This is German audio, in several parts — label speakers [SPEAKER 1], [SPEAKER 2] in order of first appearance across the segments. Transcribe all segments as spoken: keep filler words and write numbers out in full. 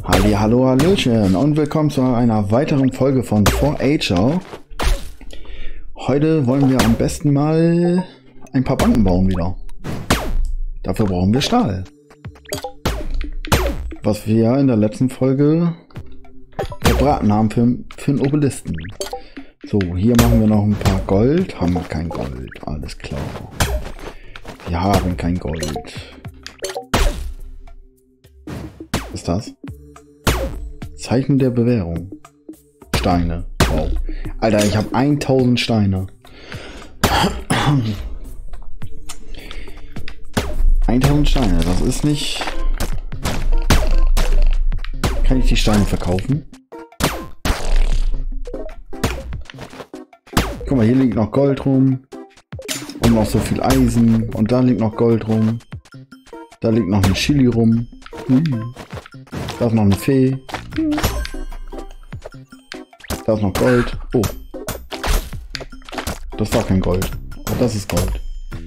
[SPEAKER 1] Halli, hallo, hallöchen und willkommen zu einer weiteren Folge von four Ager. Heute wollen wir am besten mal ein paar Banken bauen wieder. Dafür brauchen wir Stahl. Was wir in der letzten Folge verbraten haben für, für einen Obelisken. So, hier machen wir noch ein paar Gold. Haben wir kein Gold, alles klar. Wir haben kein Gold. Was ist das? Zeichen der Bewährung. Steine. Wow. Alter, ich habe tausend Steine. tausend Steine, das ist nicht... Kann ich die Steine verkaufen? Guck mal, hier liegt noch Gold rum. Und noch so viel Eisen. Und da liegt noch Gold rum. Da liegt noch ein Chili rum. Hm. Da ist noch eine Fee. Da ist noch Gold. Oh. Das war kein Gold. Oh, das ist Gold.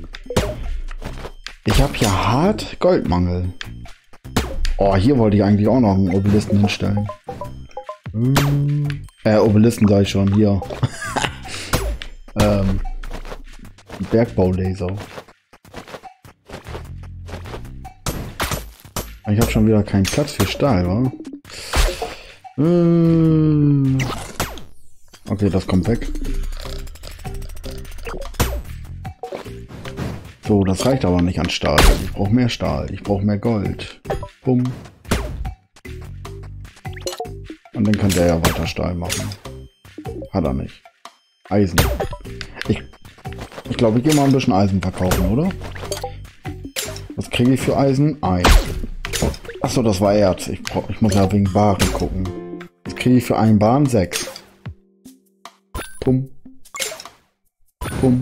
[SPEAKER 1] Ich habe hier hart Goldmangel. Oh, hier wollte ich eigentlich auch noch einen Obelisken hinstellen. Hm. Äh, Obelisken sag ich schon. Hier. ähm. Bergbaulaser. Ich habe schon wieder keinen Platz für Stahl, wa? Hm. Okay, das kommt weg. So, das reicht aber nicht an Stahl. Ich brauche mehr Stahl. Ich brauche mehr Gold. Bumm. Und dann kann der ja weiter Stahl machen. Hat er nicht. Eisen. Ich ich glaube, ich gehe mal ein bisschen Eisen verkaufen, oder? Was kriege ich für Eisen? Ein. Achso, das war Erz. Ich, brauch, ich muss ja wegen Baren gucken. Was kriege ich für einen Bahn? Sechs. Pum. Pum.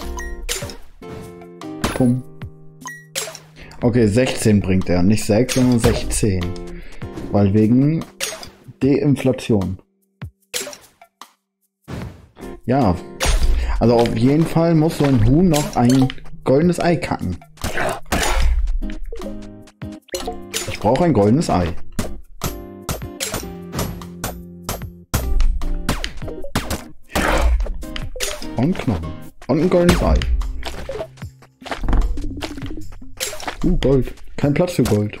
[SPEAKER 1] Pum. Okay, sechzehn bringt er. Nicht sechs, sondern sechzehn. Weil wegen Deinflation. Ja. Also auf jeden Fall muss so ein Huhn noch ein goldenes Ei kacken. Ich brauche ein goldenes Ei. Und Knochen. Und ein goldenes Ei. Uh, Gold. Kein Platz für Gold.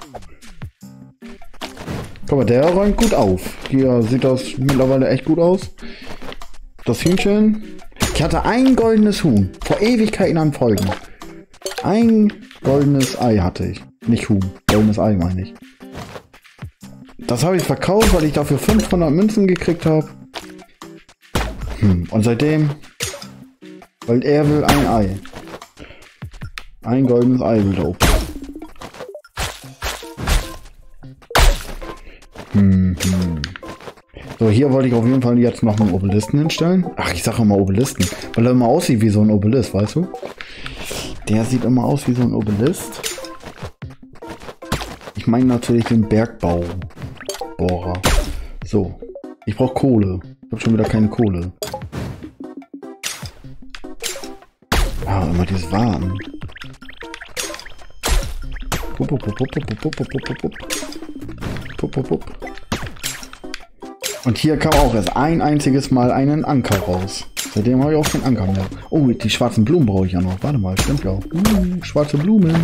[SPEAKER 1] Guck mal, der räumt gut auf. Hier sieht das mittlerweile echt gut aus. Das Hühnchen. Ich hatte ein goldenes Huhn. Vor Ewigkeiten an Folgen. Ein goldenes Ei hatte ich. Nicht Huhn. Goldenes Ei meine ich. Das habe ich verkauft, weil ich dafür fünfhundert Münzen gekriegt habe. Hm. Und seitdem... Weil er will ein Ei. Ein goldenes Ei will er auch. Hm, hm. So, hier wollte ich auf jeden Fall jetzt noch einen Obelisken hinstellen. Ach, ich sage immer Obelisken, weil er immer aussieht wie so ein Obelisk, weißt du? Der sieht immer aus wie so ein Obelisk. Ich meine natürlich den Bergbaubohrer. So, ich brauche Kohle. Ich habe schon wieder keine Kohle. Ah, immer dieses Warten. Pup, pup, pup, pup, pup, pup, pup, pup, pup. Pup, pup, pup. Und hier kam auch erst ein einziges Mal einen Anker raus. Seitdem habe ich auch keinen Anker mehr. Oh, die schwarzen Blumen brauche ich ja noch. Warte mal, stimmt ja auch. Uh, schwarze Blumen.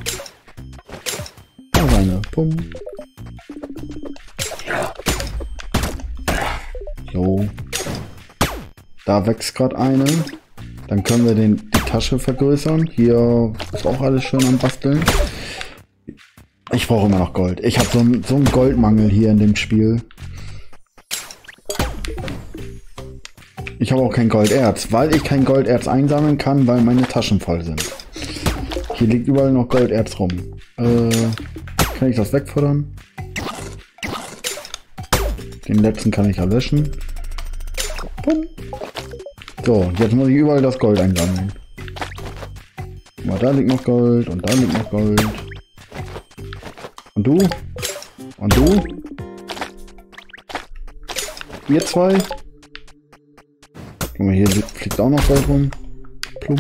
[SPEAKER 1] Da ist eine. Pum. So. Da wächst gerade eine. Dann können wir den, die Tasche vergrößern. Hier ist auch alles schön am Basteln. Ich brauche immer noch Gold. Ich habe so, so einen Goldmangel hier in dem Spiel. Ich habe auch kein Golderz, weil ich kein Golderz einsammeln kann, weil meine Taschen voll sind. Hier liegt überall noch Golderz rum. Äh, kann ich das wegfuttern? Den letzten kann ich erlöschen. Pum. So, jetzt muss ich überall das Gold einsammeln. Mal, da liegt noch Gold und da liegt noch Gold. Und du? Und du? Ihr zwei? Guck mal, hier fliegt auch noch Gold rum. Plum.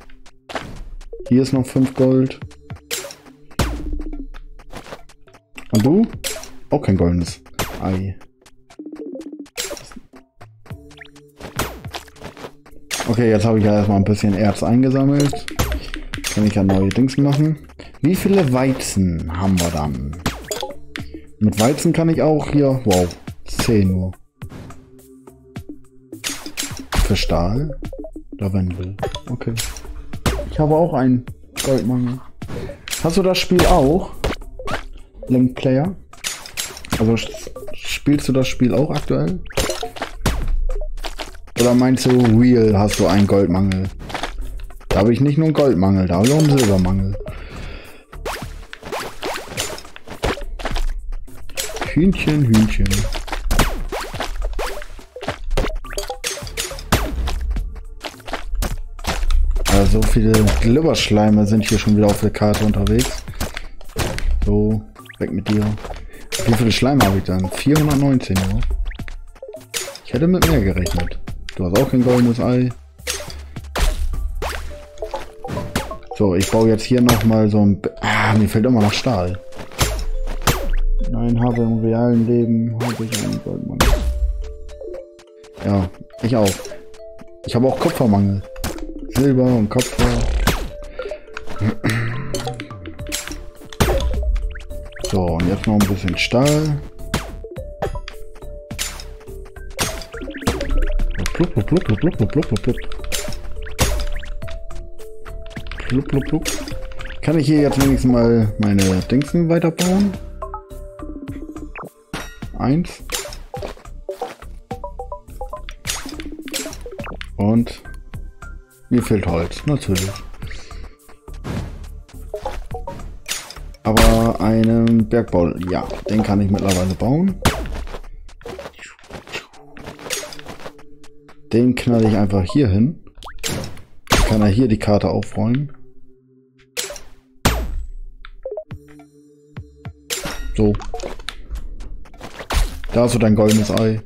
[SPEAKER 1] Hier ist noch fünf Gold. Und du? Auch kein goldenes Ei. Okay, jetzt habe ich ja erstmal ein bisschen Erz eingesammelt. Kann ich ja neue Dings machen. Wie viele Weizen haben wir dann? Mit Weizen kann ich auch hier... Wow, zehn nur. Für Stahl? Lavendel. Okay. Ich habe auch einen Goldmangel. Hast du das Spiel auch? Link Player? Also spielst du das Spiel auch aktuell? Oder meinst du, real hast du einen Goldmangel? Da habe ich nicht nur einen Goldmangel, da habe ich auch einen Silbermangel. Hühnchen, Hühnchen. Also so viele Glibberschleime sind hier schon wieder auf der Karte unterwegs. So, weg mit dir. Wie viele Schleime habe ich dann? vierhundertneunzehn, ja. Ich hätte mit mehr gerechnet. Du hast auch kein goldenes Ei. So, ich baue jetzt hier nochmal so ein... Ah, mir fehlt immer noch Stahl. Nein, habe im realen Leben habe ich einen Goldmangel. Ja, ich auch. Ich habe auch Kupfermangel. Silber und Kupfer. So, und jetzt noch ein bisschen Stahl. Plupp, plupp, plupp, plupp, plupp, plupp, plupp, plupp. Plupp, plupp, plupp. Kann ich hier jetzt wenigstens mal meine Dingsen weiterbauen? Eins. Und mir fehlt Holz, natürlich. Aber einen Bergbau, ja, den kann ich mittlerweile bauen. Den knall ich einfach hier hin. Dann kann er hier die Karte aufräumen. So. Da hast du dein goldenes Ei.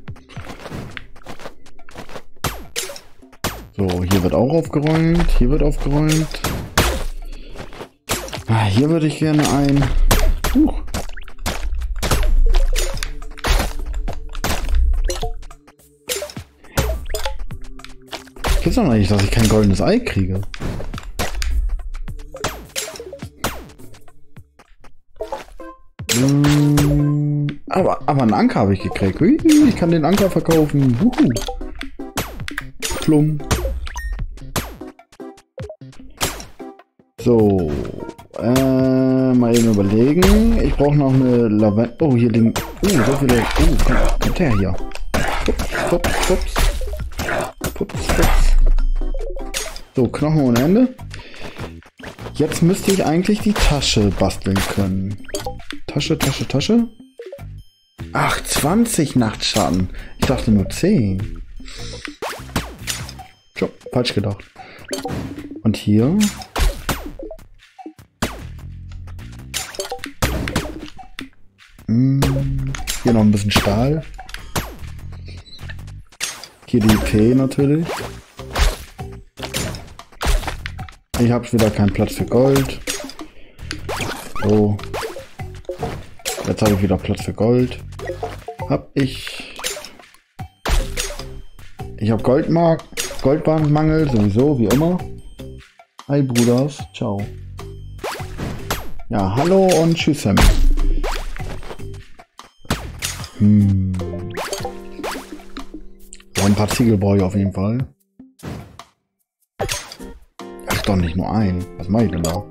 [SPEAKER 1] So, hier wird auch aufgeräumt. Hier wird aufgeräumt. Ah, hier würde ich gerne ein... Uh. Gibt's doch noch nicht, dass ich kein goldenes Ei kriege. Hm, aber, aber einen Anker habe ich gekriegt. Ich kann den Anker verkaufen. Wuhu. Plum. So. Äh, mal eben überlegen. Ich brauche noch eine Lavendel. Oh, hier liegen... Oh, so viele... Oh, kommt, kommt her hier. Pups, pups, pups. Pups, pups. So, Knochen ohne Ende. Jetzt müsste ich eigentlich die Tasche basteln können. Tasche, Tasche, Tasche. Ach, zwanzig Nachtschatten. Ich dachte nur zehn. Tja, falsch gedacht. Und hier... Hier noch ein bisschen Stahl. Hier die P natürlich. Ich habe wieder keinen Platz für Gold. So. Jetzt habe ich wieder Platz für Gold. Hab ich. Ich habe Goldmark, Goldbahnmangel sowieso, wie immer. Hi Bruders, ciao. Ja, hallo und tschüss Sammy. Hm. So ein paar Ziegel brauche ich auf jeden Fall. Ach doch, nicht nur ein. Was mache ich denn da?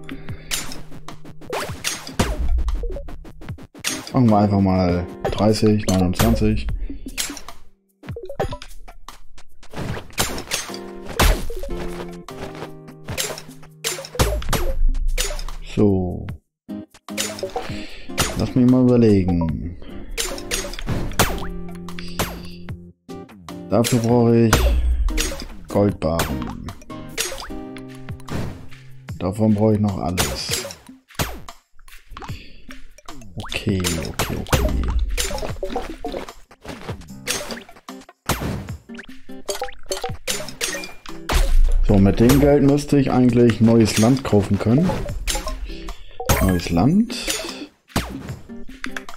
[SPEAKER 1] Machen wir einfach mal dreißig, neunundzwanzig. So. Lass mich mal überlegen. Dafür brauche ich Goldbarren. Davon brauche ich noch alles. Okay, okay, okay. So, mit dem Geld müsste ich eigentlich neues Land kaufen können. Neues Land.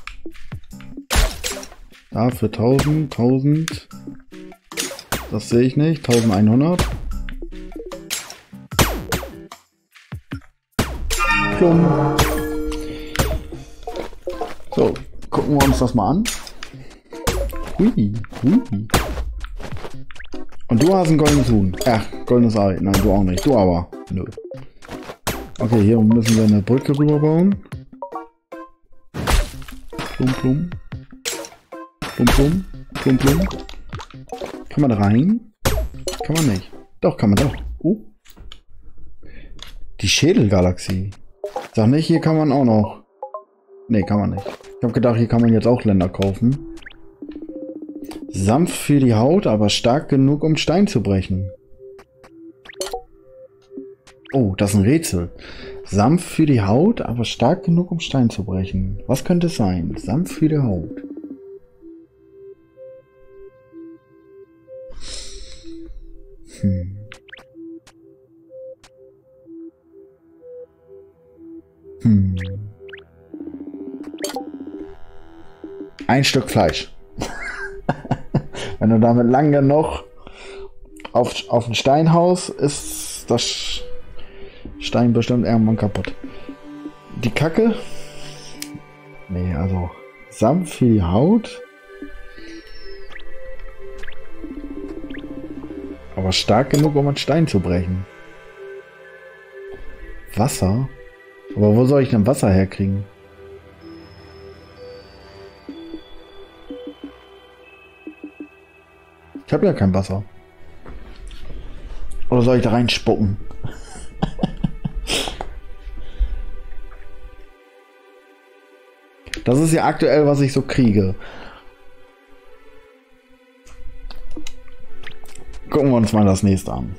[SPEAKER 1] Da für tausend, tausend. Das sehe ich nicht. eintausendeinhundert. Plum. So, gucken wir uns das mal an. Hui, hui. Und du hast ein goldenes Huhn. Ach, goldenes Ei. Nein, du auch nicht. Du aber. Nö. Okay, hier müssen wir eine Brücke rüber bauen. Plum, plum. Plum, plum. Plum, plum. Kann man da rein? Kann man nicht. Doch, kann man doch. Uh. Die Schädelgalaxie. Sag nicht, hier kann man auch noch. Nee, kann man nicht. Ich habe gedacht, hier kann man jetzt auch Länder kaufen. Sanft für die Haut, aber stark genug, um Stein zu brechen. Oh, das ist ein Rätsel. Sanft für die Haut, aber stark genug, um Stein zu brechen. Was könnte es sein? Sanft für die Haut. Hm. Hm. Ein Stück Fleisch. Wenn du damit lang genug auf, auf ein Stein haust, ist das Stein bestimmt irgendwann kaputt. Die Kacke? Nee, also sanft für die Haut. Aber stark genug, um einen Stein zu brechen. Wasser? Aber wo soll ich denn Wasser herkriegen? Ich habe ja kein Wasser. Oder soll ich da reinspucken? Das ist ja aktuell, was ich so kriege. Gucken wir uns mal das nächste an.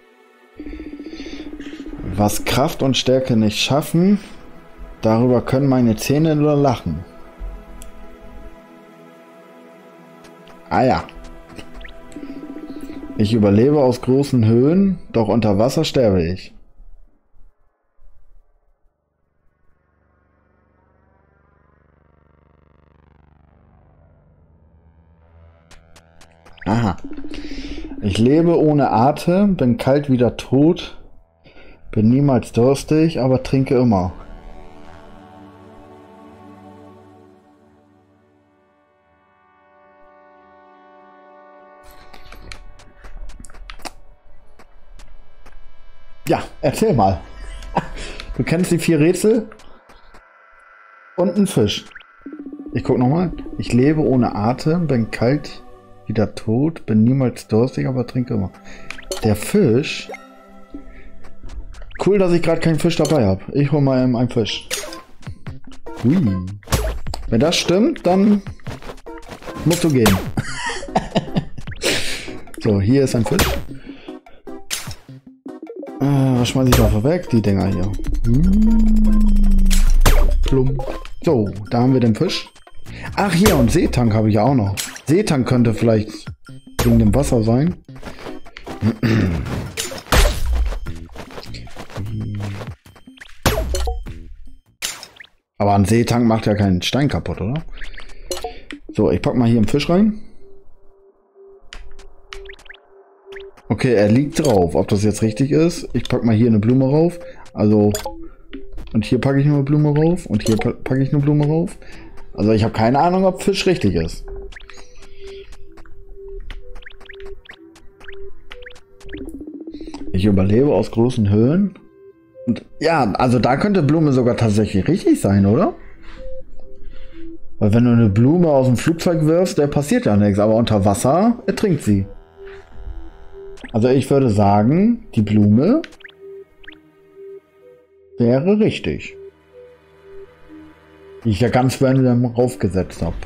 [SPEAKER 1] Was Kraft und Stärke nicht schaffen, darüber können meine Zähne nur lachen. Ah ja. Ich überlebe aus großen Höhen, doch unter Wasser sterbe ich. Aha. Ich lebe ohne Atem, bin kalt wie der Tod, bin niemals durstig, aber trinke immer. Ja, erzähl mal. Du kennst die vier Rätsel? Und ein Fisch. Ich guck nochmal. Ich lebe ohne Atem, bin kalt wie der Tod, bin niemals durstig, aber trinke immer. Der Fisch? Cool, dass ich gerade keinen Fisch dabei habe. Ich hole mal einen Fisch. Hui. Wenn das stimmt, dann musst du gehen. So, hier ist ein Fisch. Äh, was schmeiße ich da weg? Die Dinger hier. Hm. Plum. So, da haben wir den Fisch. Ach, hier, und Seetank habe ich ja auch noch. Seetank könnte vielleicht wegen dem Wasser sein. Aber ein Seetank macht ja keinen Stein kaputt, oder? So, ich pack mal hier einen Fisch rein. Okay, er liegt drauf. Ob das jetzt richtig ist? Ich pack mal hier eine Blume rauf. Also, und hier packe ich eine Blume rauf. Und hier packe ich eine Blume rauf. Also, ich habe keine Ahnung, ob Fisch richtig ist. Ich überlebe aus großen Höhen. Und ja, also da könnte Blume sogar tatsächlich richtig sein, oder? Weil wenn du eine Blume aus dem Flugzeug wirfst, der passiert ja nichts. Aber unter Wasser ertrinkt sie. Also ich würde sagen, die Blume wäre richtig. Die ich ja ganz random raufgesetzt habe.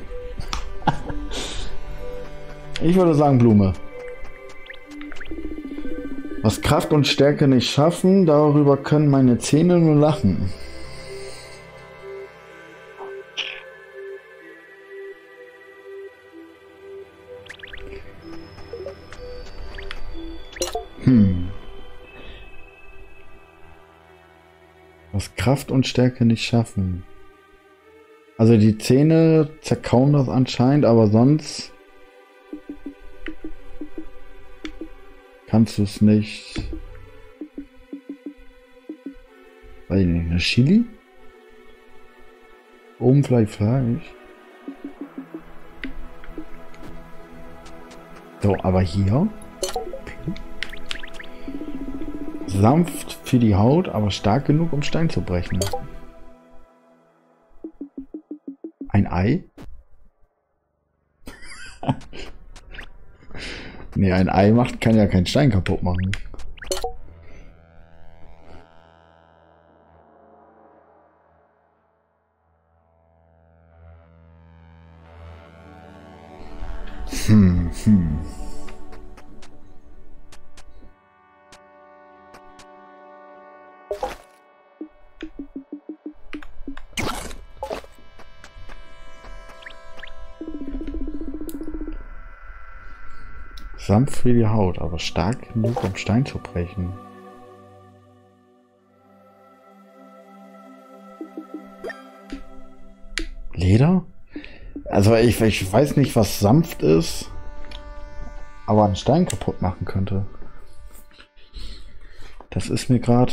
[SPEAKER 1] Ich würde sagen Blume. Was Kraft und Stärke nicht schaffen, darüber können meine Zähne nur lachen. Hm. Was Kraft und Stärke nicht schaffen. Also die Zähne zerkauen das anscheinend, aber sonst kannst du es nicht. Weiß ich nicht, eine Chili? Oben vielleicht Fleisch. So, aber hier. Okay. Sanft für die Haut, aber stark genug, um Stein zu brechen. Ein Ei? Nee, ein Ei macht, kann ja keinen Stein kaputt machen. Hm, hm. Sanft für die Haut, aber stark genug, um Stein zu brechen. Leder? Also ich, ich weiß nicht, was sanft ist, aber einen Stein kaputt machen könnte. Das ist mir gerade...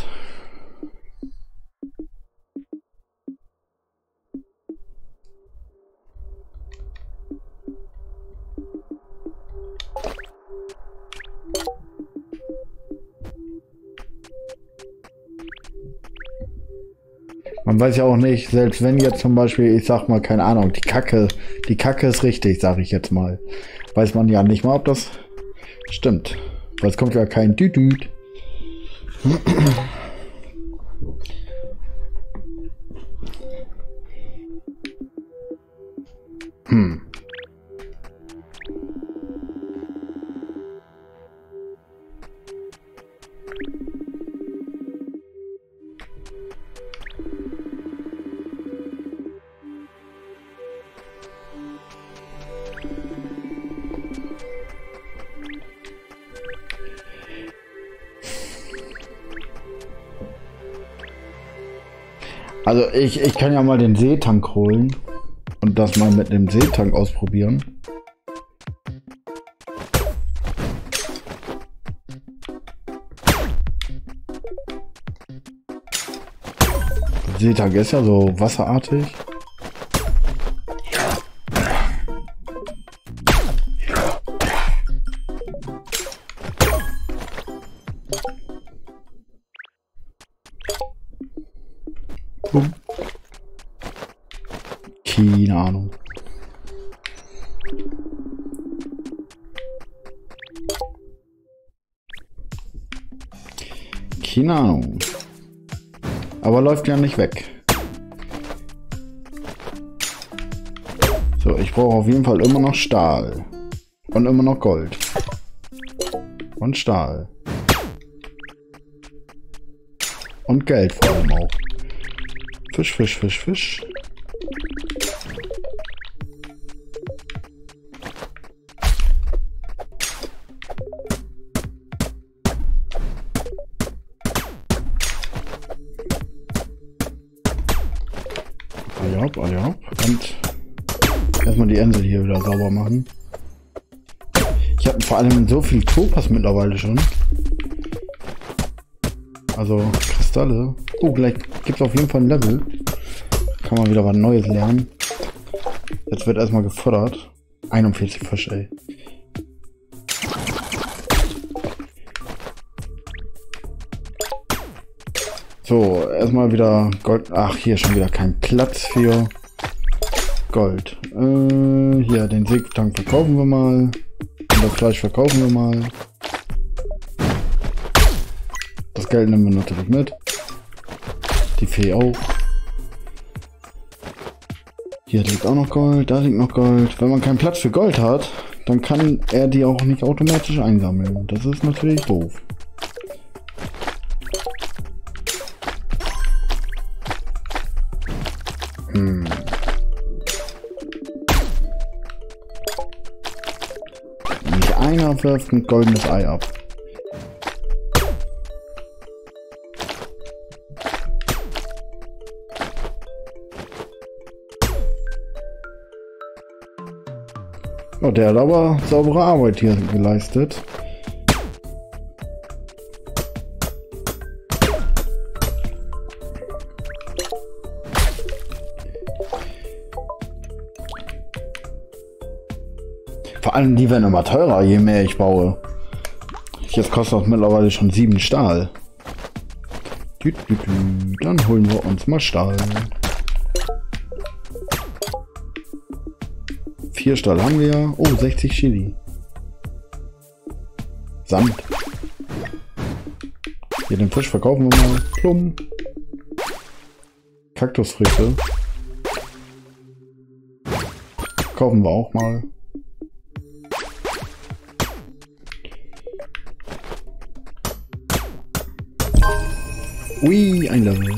[SPEAKER 1] Man weiß ja auch nicht, selbst wenn jetzt zum Beispiel, ich sag mal, keine Ahnung, die Kacke, die Kacke ist richtig, sage ich jetzt mal. Weiß man ja nicht mal, ob das stimmt. Weil es kommt ja kein Düdüt. Hm. Also ich, ich kann ja mal den Seetank holen und das mal mit dem Seetank ausprobieren. Der Seetank ist ja so wasserartig. Keine Ahnung. Keine Ahnung. Aber läuft ja nicht weg. So, ich brauche auf jeden Fall immer noch Stahl. Und immer noch Gold. Und Stahl. Und Geld vor allem auch. Fisch, Fisch, Fisch, Fisch. Ajop, ajop. Und erstmal die Insel hier wieder sauber machen. Ich habe vor allem so viel Topaz mittlerweile schon. Also Kristalle. Oh, gleich gibt es auf jeden Fall ein Level. Kann man wieder was Neues lernen. Jetzt wird erstmal gefordert. einundvierzig Fisch, ey. So, erstmal wieder Gold. Ach, hier schon wieder kein Platz für Gold. Äh, hier, den Seetank verkaufen wir mal. Und das Fleisch verkaufen wir mal. Das Geld nehmen wir natürlich mit. Die Fee auch. Hier liegt auch noch Gold, da liegt noch Gold. Wenn man keinen Platz für Gold hat, dann kann er die auch nicht automatisch einsammeln. Das ist natürlich doof. Hm. Nicht einer wirft ein goldenes Ei ab. Oh, der hat aber saubere Arbeit hier geleistet. Vor allem, die werden immer teurer, je mehr ich baue. Jetzt kostet das mittlerweile schon sieben Stahl. Dann holen wir uns mal Stahl. Vier Stahl haben wir ja. Oh, sechzig Chili. Sand. Hier, den Fisch verkaufen wir mal. Plum. Kaktusfrüchte. Kaufen wir auch mal. Ui, ein Level.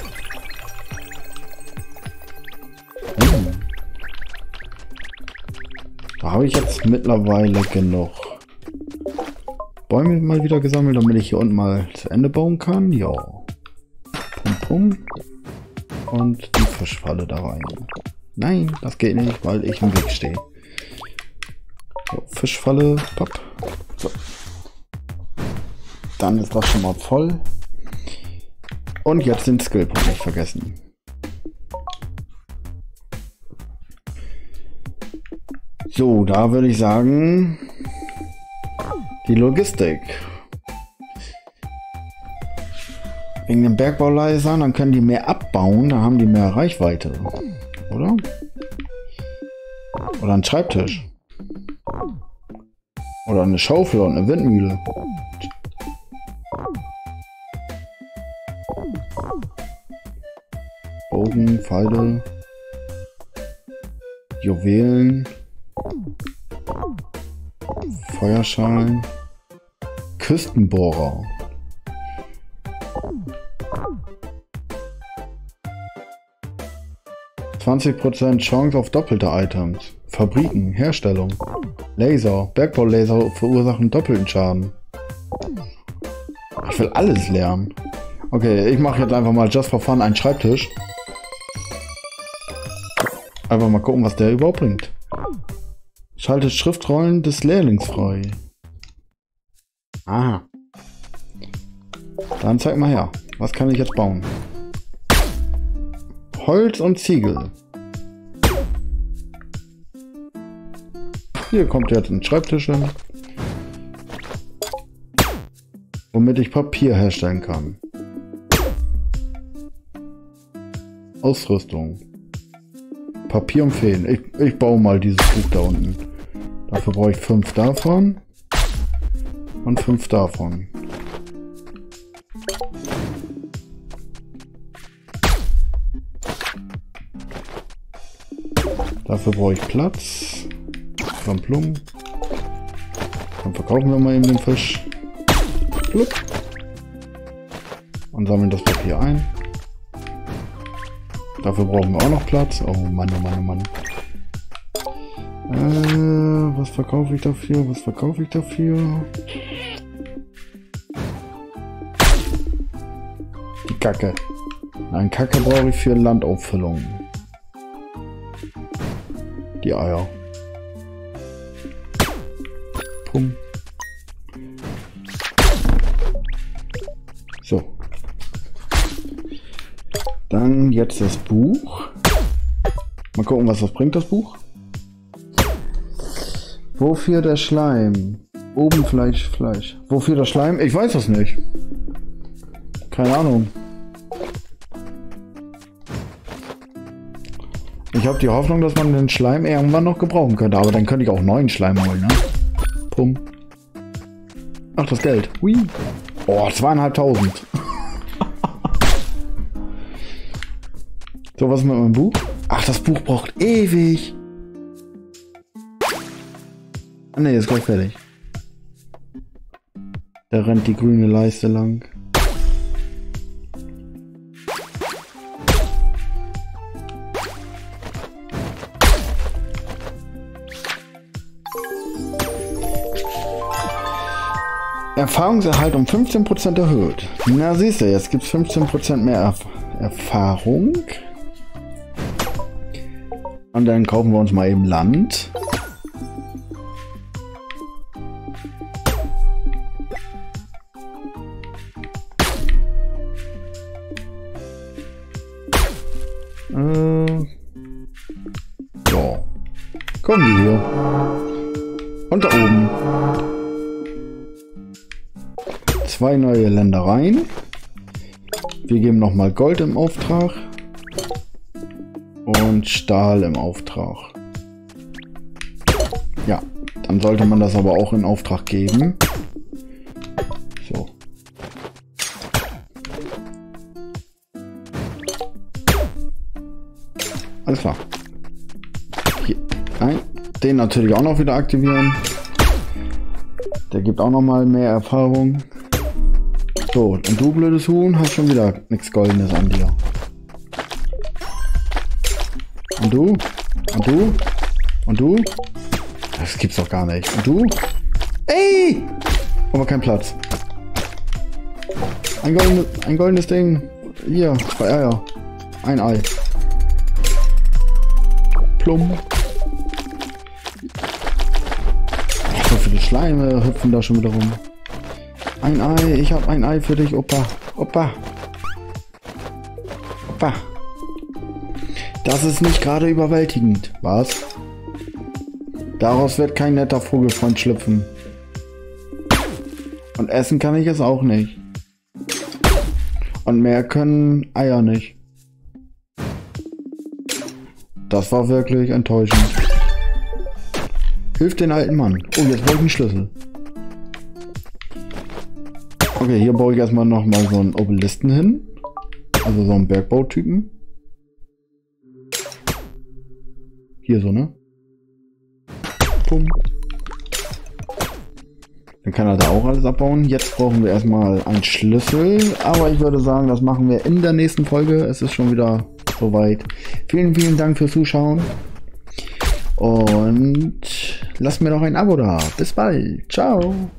[SPEAKER 1] Hm. Da habe ich jetzt mittlerweile genug Bäume mal wieder gesammelt, damit ich hier unten mal zu Ende bauen kann. Ja. Pum pum. Und die Fischfalle da rein. Nein, das geht nicht, weil ich im Weg stehe. So, Fischfalle. Pop. So. Dann ist das schon mal voll. Und jetzt den Skillpunkt nicht vergessen. So, da würde ich sagen, die Logistik. Wegen den Bergbauleisern, dann können die mehr abbauen, dann haben die mehr Reichweite. Oder? Oder ein Schreibtisch. Oder eine Schaufel und eine Windmühle. Bogen, Pfeile, Juwelen, Feuerschalen, Küstenbohrer. zwanzig Prozent Chance auf doppelte Items. Fabriken, Herstellung, Laser, Bergbaulaser verursachen doppelten Schaden. Ich will alles lernen. Okay, ich mache jetzt einfach mal just for fun einen Schreibtisch. Einfach mal gucken, was der überhaupt bringt. Schaltet Schriftrollen des Lehrlings frei. Aha. Dann zeig mal her. Was kann ich jetzt bauen? Holz und Ziegel. Hier kommt jetzt ein Schreibtisch hin. Womit ich Papier herstellen kann. Ausrüstung. Papier und Fäden. Ich, ich baue mal dieses Buch da unten. Dafür brauche ich fünf davon. Und fünf davon. Dafür brauche ich Platz. Dann Plum. Dann verkaufen wir mal eben den Fisch. Plupp. Und sammeln das Papier ein. Dafür brauchen wir auch noch Platz. Oh Mann, oh Mann, oh Mann. Äh, was verkaufe ich dafür? Was verkaufe ich dafür? Die Kacke. Nein, Kacke brauche ich für Landauffüllung. Die Eier. Pum. So. Dann jetzt das Buch. Mal gucken, was das bringt, das Buch. Wofür der Schleim? Oben Fleisch, Fleisch. Wofür der Schleim? Ich weiß es nicht. Keine Ahnung. Ich habe die Hoffnung, dass man den Schleim irgendwann noch gebrauchen könnte. Aber dann könnte ich auch neuen Schleim holen, ne? Pum. Ach, das Geld. Hui. Oh, zweieinhalbtausend. So, was ist mit meinem Buch? Ach, das Buch braucht ewig. Ah, ne, ist gleich fertig. Da rennt die grüne Leiste lang. Erfahrungserhalt um fünfzehn Prozent erhöht. Na, siehst du, jetzt gibt es fünfzehn Prozent mehr Erf Erfahrung. Und dann kaufen wir uns mal eben Land. So. Kommen wir hier. Und da oben. Zwei neue Ländereien. Wir geben nochmal Gold im Auftrag. Und Stahl im Auftrag. Ja, dann sollte man das aber auch in Auftrag geben. So. Alles klar. Hier. Nein, den natürlich auch noch wieder aktivieren. Der gibt auch noch mal mehr Erfahrung. So, und du blödes Huhn hast schon wieder nichts Goldenes an dir. Und du? Und du? Und du? Das gibt's doch gar nicht. Und du? Ey! Aber kein Platz. Ein goldenes, ein goldenes Ding. Hier, zwei Eier. Ein Ei. Plum. So viele Schleime hüpfen da schon wieder rum. Ein Ei, ich habe ein Ei für dich, Opa. Opa. Opa. Das ist nicht gerade überwältigend, was? Daraus wird kein netter Vogelfreund schlüpfen. Und essen kann ich es auch nicht. Und mehr können Eier nicht. Das war wirklich enttäuschend. Hilf den alten Mann. Oh, jetzt brauche ich einen Schlüssel. Okay, hier baue ich erstmal nochmal so einen Obelisten hin. Also so einen Bergbautypen. Hier so, ne? Pum. Dann kann er da auch alles abbauen. Jetzt brauchen wir erstmal einen Schlüssel. Aber ich würde sagen, das machen wir in der nächsten Folge. Es ist schon wieder soweit. Vielen, vielen Dank fürs Zuschauen. Und lasst mir noch ein Abo da. Bis bald. Ciao.